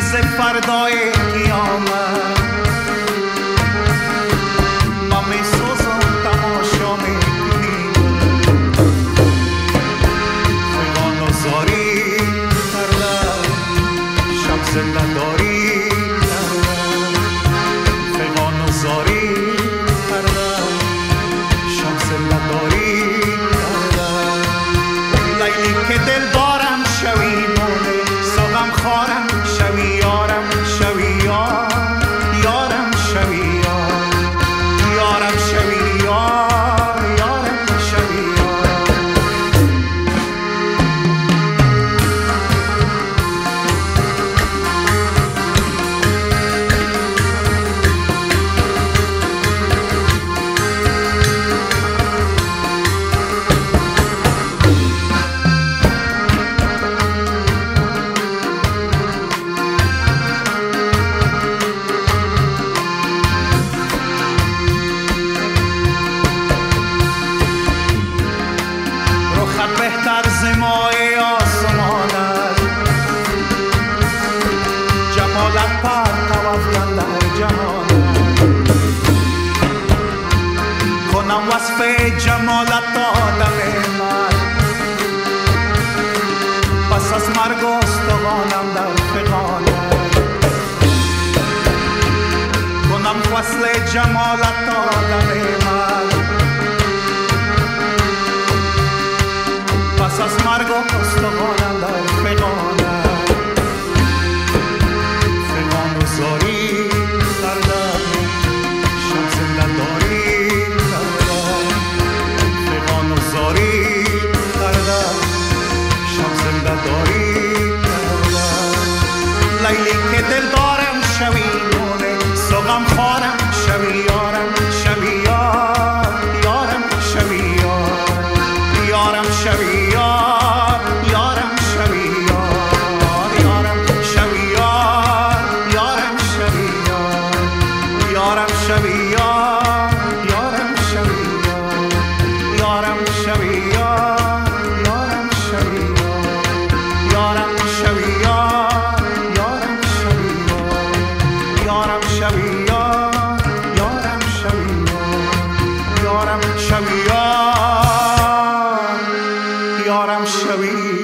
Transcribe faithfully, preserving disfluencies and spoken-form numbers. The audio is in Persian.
ز فردای قیامت ما می سوزم تماشا می کنیم فیوان و زاری کردم شب زنده داری کردم فیوان و زاری کردم شب زنده داری کردم لیلی که دل دارم شوی مونه سوغم خارم شوی یارم شوی یار یارم شوی یار یارم شوی یار یارم شوی یار بهتر زمای آسمانت جمالت پر توافکن در جهانت کنم وصف جمالت آدم من پس از مرگ استخوانم در فغانت کنم وصل جمالت آدم من پس از مرگ و استخوانم در فغانت فغان و زاری کردم شب زنده داری کردم فغان و زاری کردم شب زنده داری کردم لیلی که دل دارم شوی مونه سوغم خارم شوی یارم شوی یار یارم شوی یار یارم شوی یار یارم شوی یار یارم شوی یار یارم شوی یار یارم شوی یار یارم شوی یار یارم شوی یار یارم شوی یار یارم شوی یار یارم شوی یار یارم شوی یار یارم شوی یار یارم شوی یار یارم شوی